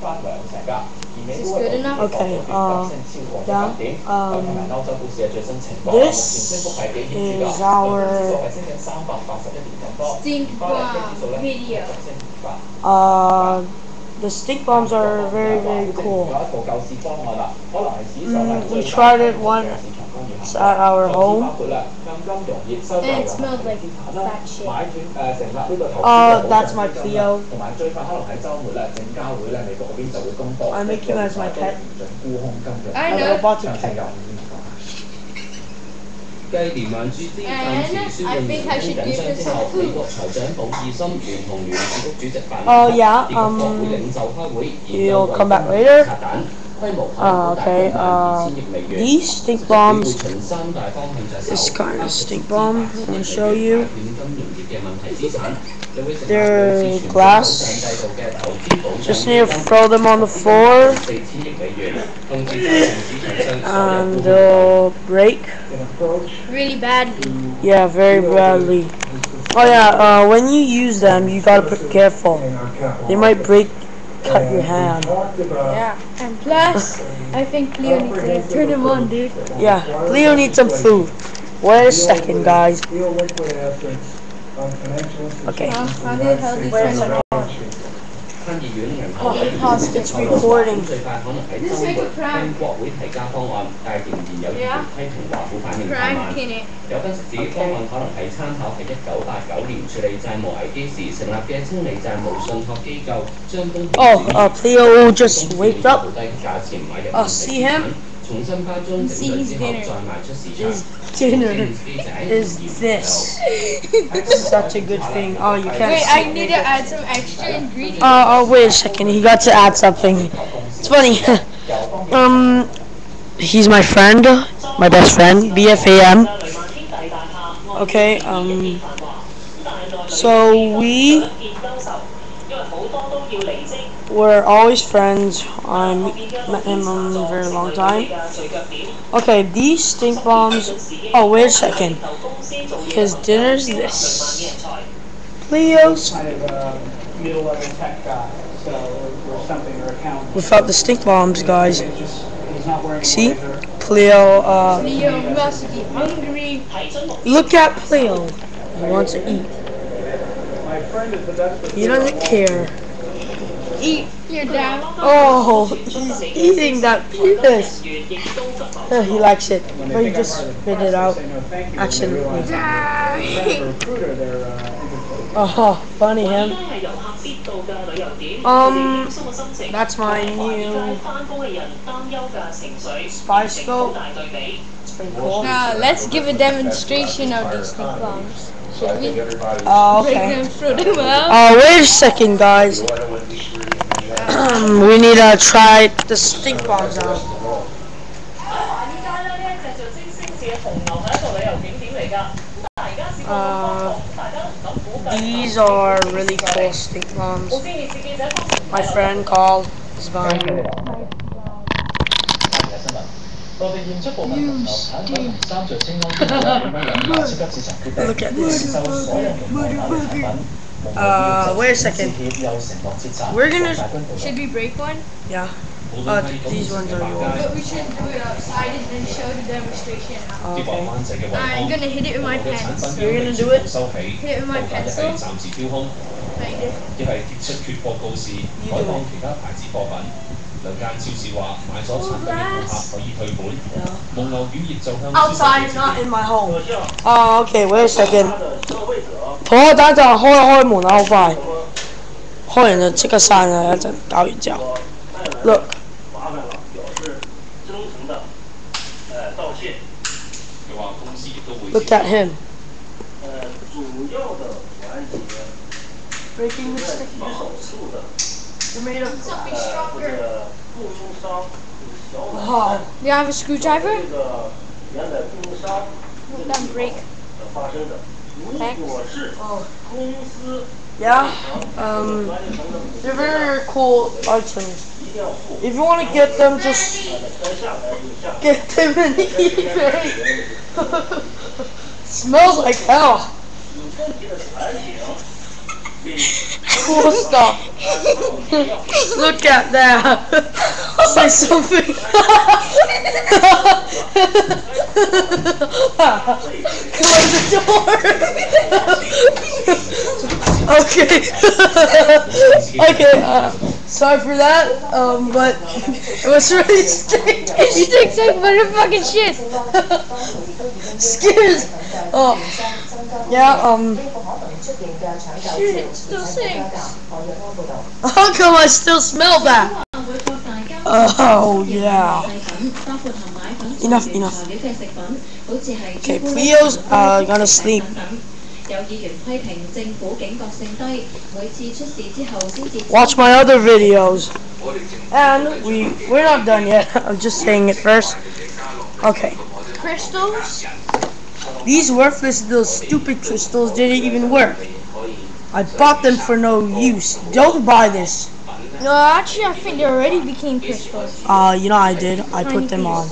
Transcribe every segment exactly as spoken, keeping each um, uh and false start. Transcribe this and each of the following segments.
Is this good enough? Okay, uh, yeah, um, this is our Stink bomb video. Uh, the stink bombs are very, very cool. Mm, we tried it once at our home. And it smelled like fat shit. Uh, that's my Cleo. I make him as my pet. I I'm know. about to pet. And I think I should give him some food. Oh yeah, um, you'll come back later. Uh, okay, uh, these stink bombs, this kind of stink bomb, I'm going to show you. They're glass, just need to throw them on the floor, and they'll break. Really badly. Yeah, very badly. Oh yeah, uh, when you use them, you gotta be careful. They might break, cut your hand. Yeah. And plus, I think Leo needs to turn him on, dude. Yeah, Leo needs some food. Wait a second, guys. Okay. How, how the hell do you turn him on? Oh, pause, it's recording. This is like a prank. Yeah. Prank in it. Oh, uh, Cleo just wake up. Uh, see him? See his dinner. His dinner is this. Such a good thing. Oh, you can't Wait, see. I need to add some extra ingredients. Uh, oh, wait a second. He got to add something. It's funny. um, he's my friend, my best friend, B F A M. Okay. Um. So we were always friends. I met him in a very long time. Okay, these stink bombs. Oh, wait a second. His dinner's this. Leo's. Without the stink bombs, guys. See? Cleo, uh. Leo must be hungry. Look at Cleo. He wants to eat. He doesn't care. Eat your down. Oh, he's eating that penis. Uh, he likes it, but he just spit it out accidentally. Oh, funny him. Um, that's my new spy scope. It's pretty cool. Now let's give a demonstration of these stink bombs. Should we? Oh, Break okay. them, throw them out. Oh, wait a second, guys. We need to try the stink bombs out. Uh, these are really cool stink bombs. My friend called is buying them. Look at this. Uh, wait a second. We're gonna. Should we break one? Yeah. Uh, these ones are yours. But we should do it outside and then show the demonstration. Okay. I'm gonna hit it with my pencil. You're gonna do it? Hit it with my pencil. Like this. You do it. Outside, not in my home. Oh, okay. Wait a second. 同學等一陣開一開門啊，好快。開完就即刻散啦，一陣搞完之後。Look. Look at him. Breaking the stick bombs. They're made of glass. Wow. Do you have a screwdriver? Let them break. Thanks. Oh. Yeah. Um. They're very cool items. If you want to get them, just get them in eBay. Smells like hell. Cool stuff. Look at that. Say something. Close the door. Okay. Okay. Uh, sorry for that. Um, but it was really stinky. It stinks like motherfucking shit. Scares. Oh. Yeah. Um. Shit, it still stinks. How come I still smell that? Oh yeah. Enough, enough. Okay, Cleo's uh, gonna sleep. Watch my other videos. And we we're not done yet. I'm just saying it first. Okay. Crystals? These worthless little stupid crystals didn't even work. I bought them for no use. Don't buy this. No, actually, I think they already became crystals. Uh, you know I did. I put them on.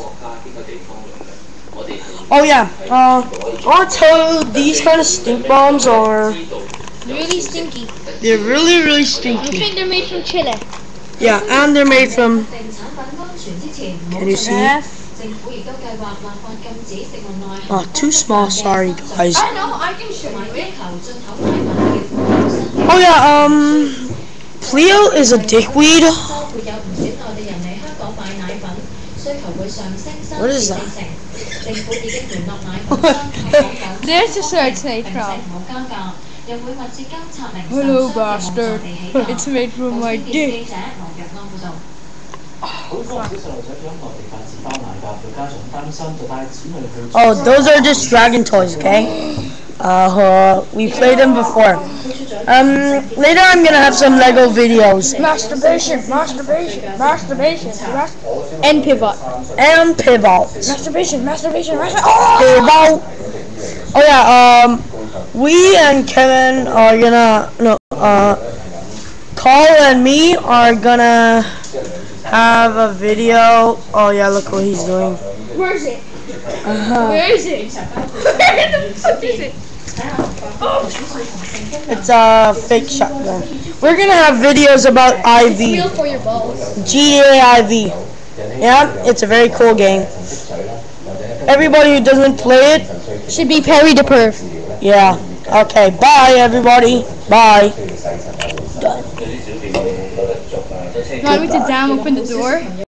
Oh yeah. Uh, I want to tell you, these kind of stink bombs are Really stinky. they're really really I stinky. think they're made from Chile. Yeah, and they're made from. Can you see? F. Oh, too small. Sorry, guys. I know, I can show you it. Oh yeah. Um, Cleo is a dickweed. What is that? There's a search made from. Hello, bastard. It's made from my dick. Oh, those are just dragon toys, okay? Uh, we played them before. Um, later I'm gonna have some Lego videos. Masturbation, masturbation, masturbation, mas- and pivot. And pivot. Masturbation, masturbation, masturbation. Oh! Pivot. Oh yeah, um, we and Kevin are gonna, no, uh, Carl and me are gonna have a video. Oh yeah, look what he's doing. Where is it? Uh-huh. Where is it? Where the fuck is it? It's a fake shotgun. We're gonna have videos about I V. Feel for your balls. G T A I V. Yeah, it's a very cool game. Everybody who doesn't play it Should be Perry the Perf. yeah. Okay, bye everybody. Bye. You want me to damn open the door?